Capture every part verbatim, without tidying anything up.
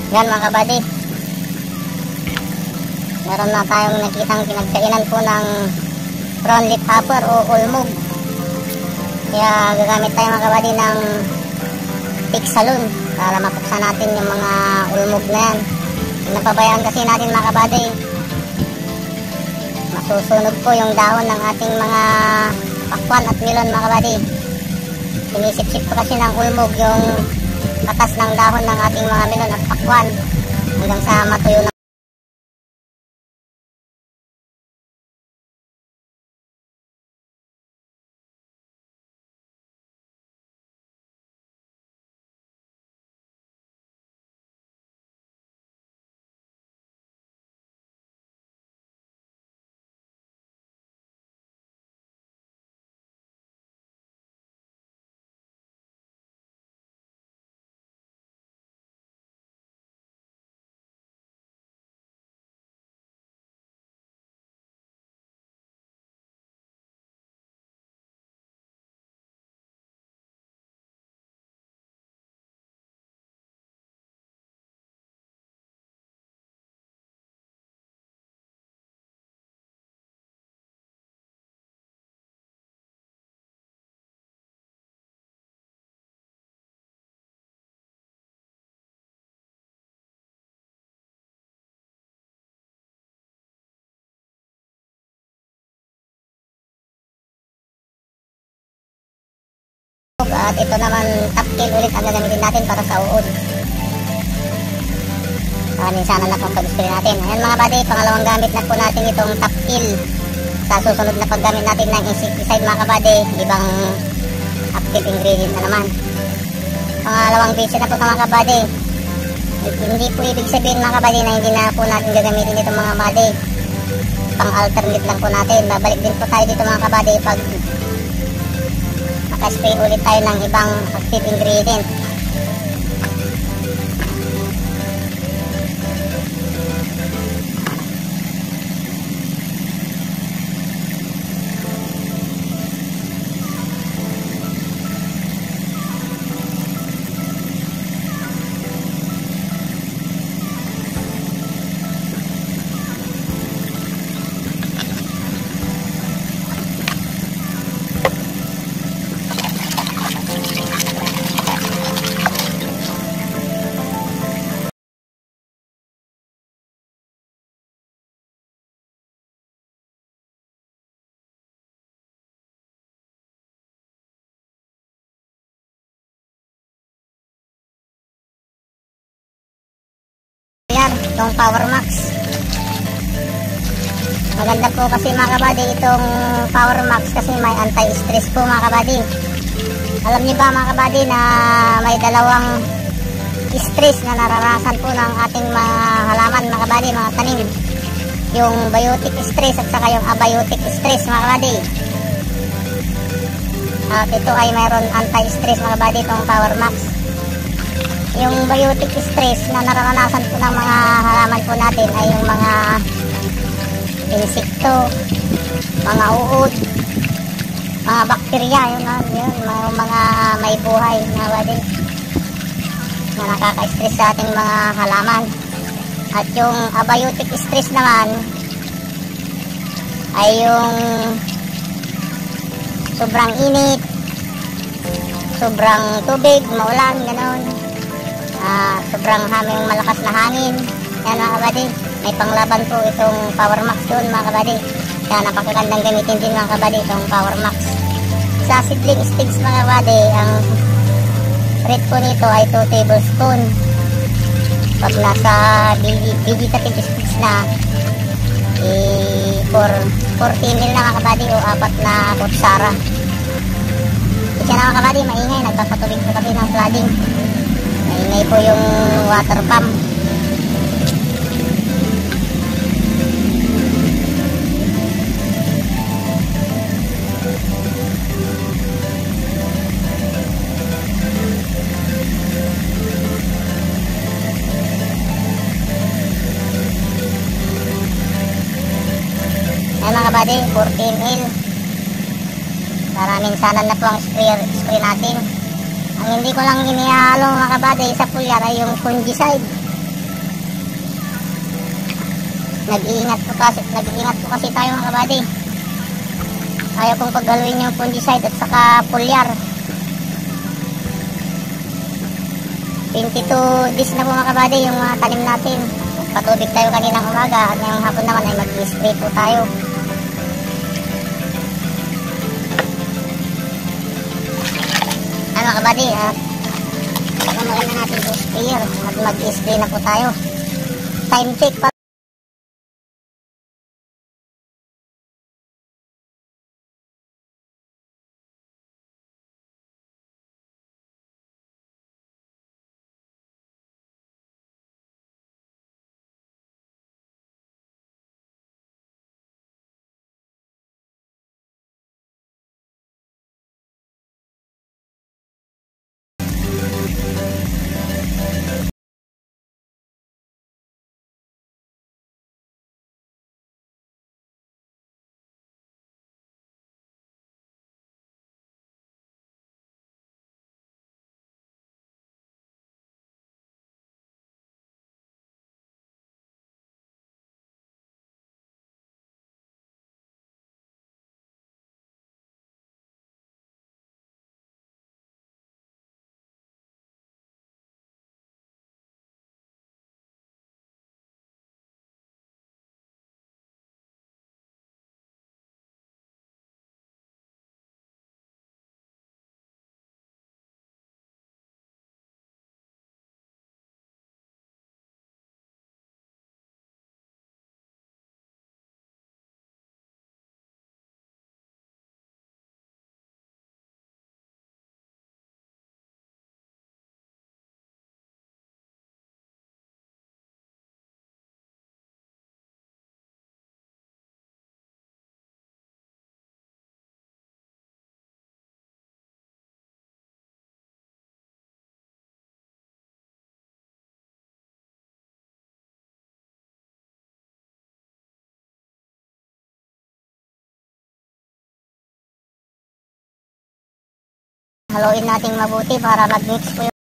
Yan mga kabady, meron na tayong nakitang pinagkainan po ng brown leaf hopper o ulmog. Kaya gagamit tayo mga kabady ng PEXALON para mapuksan natin yung mga ulmog na yan. Napabayaan kasi natin mga kabady, masusunog po yung dahon ng ating mga pakwan at melon mga kabady. Sinisip-sip po kasi ng ulmog yung katas ng dahon ng ating mga melon at pakwan hanggang sa matuyo na. At ito naman top kill ulit ang gagamitin natin para sa uod. Maraming sana na pang pag-spray natin. Ayan mga buddy, pangalawang gamit na po natin itong top kill sa susunod na paggamit natin ng insecticide mga kabady. Ibang active ingredient na naman. Pangalawang visit na po mga kabady. Hindi po ibig sabihin mga kabady na hindi na po natin gagamitin dito mga kabady. Pang alternate lang po natin. Babalik din po tayo dito mga kabady pag naka-spray ulit tayo ng ibang active ingredient. Itong POWERMAX, maganda po kasi mga kabady itong POWERMAX kasi may anti-stress po mga kabady. Alam niyo ba mga kabady na may dalawang stress na nararasan po ng ating mga halaman mga kabady, mga tanim, yung biotic stress at saka yung abiotic stress mga kabady. At ito ay mayroon anti-stress mga kabady itong POWERMAX. Yung biotic stress na naranasan po ng mga halaman po natin ay yung mga insekto, mga uod, mga bakterya, yun, yun, mga, mga may buhay na body na nakaka-stress sa ating mga halaman. At yung abiotic stress naman ay yung sobrang init, sobrang tubig, maulan, gano'n. Uh, sobrang haming malakas na hangin. Yan mga kabady, may panglaban po itong POWERMAX doon mga kabady. Kaya napakagandang gamitin din mga kabady itong POWERMAX. Sa seedling sticks mga kabady, ang rate po nito ay two tablespoon. Pag nasa vegetative sticks na eh, for forty milliliters na mga kabady o apat na kutsara. Kasi na mga kabady, maingay, nagpapatubig po kasi ng flooding. Maingay po yung water pump. Ayan mga kabady, fourteen mil. Maraming sana na po ang spray, spray natin. Ang hindi ko lang inihalo mga kabady sa pulyar ay yung fungicide. Nag-iingat po kasi, nag-iingat po kasi tayo mga kabady. Ayaw kong paghaluin yung fungicide at saka foliar. twenty-two days na po mga kabady yung mga tanim natin. Patubig tayo kaninang umaga at ngayong hapon naman ay mag-spray po tayo. Ano mga kabady, ah, pagkamuin na natin yung sprayer at mag-spray na po tayo. Time check pa. Haluin natin mabuti para mag-mix po yung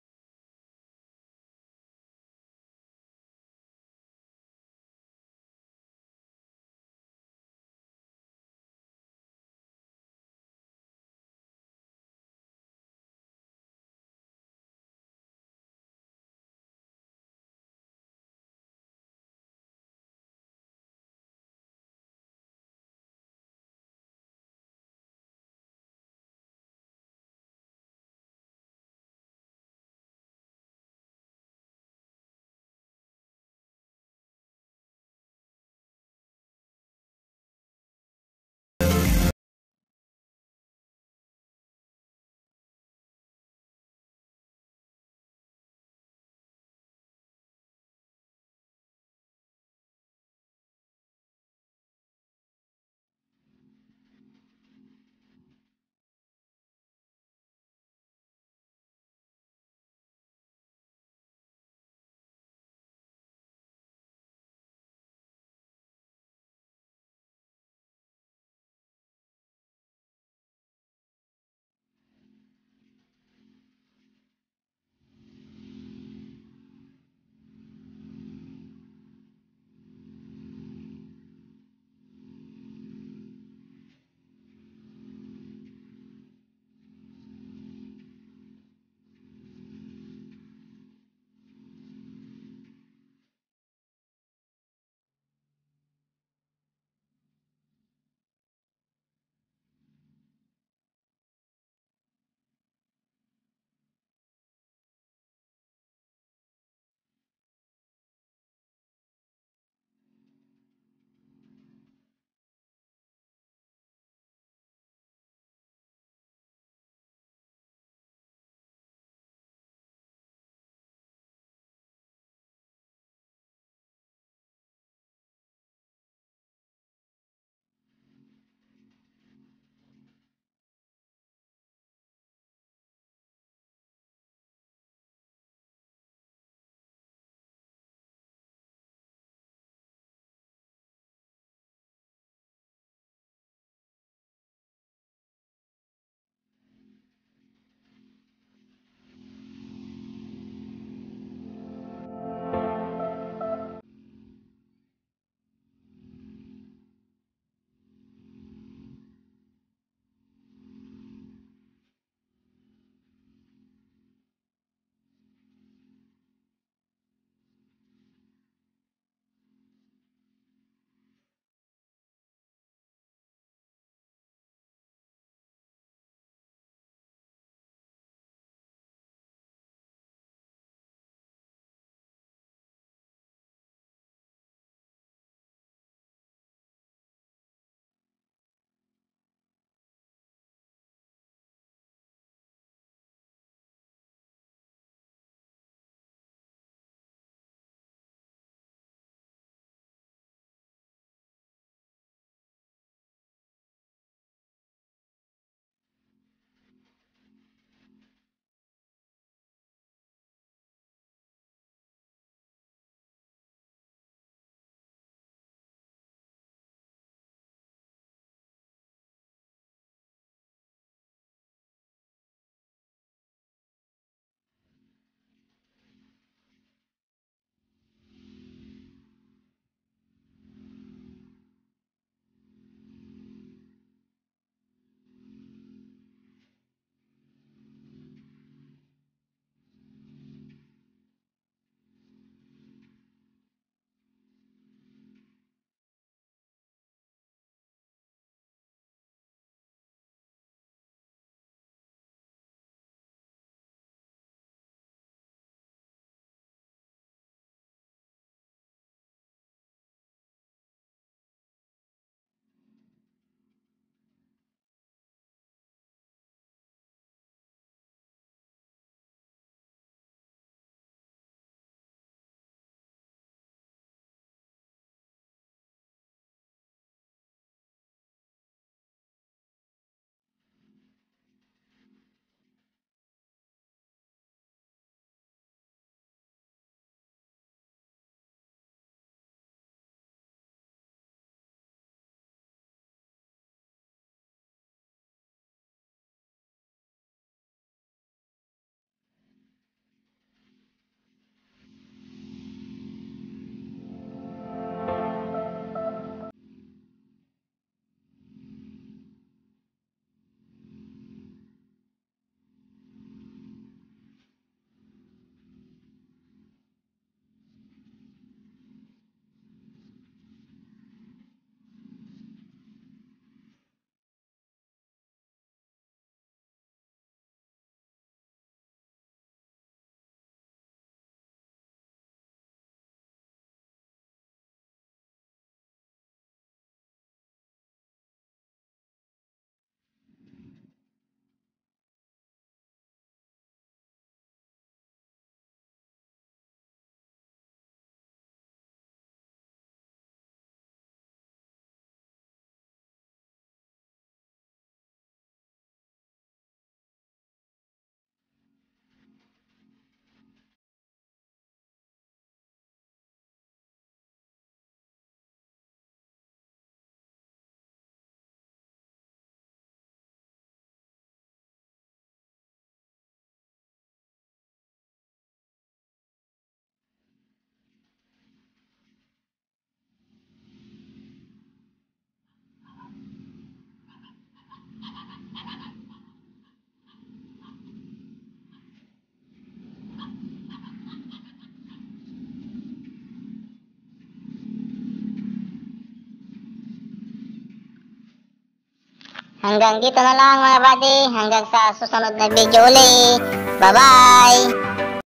Hanggang dito na lang mga buddy. Hanggang sa susunod na video uli. Bye-bye!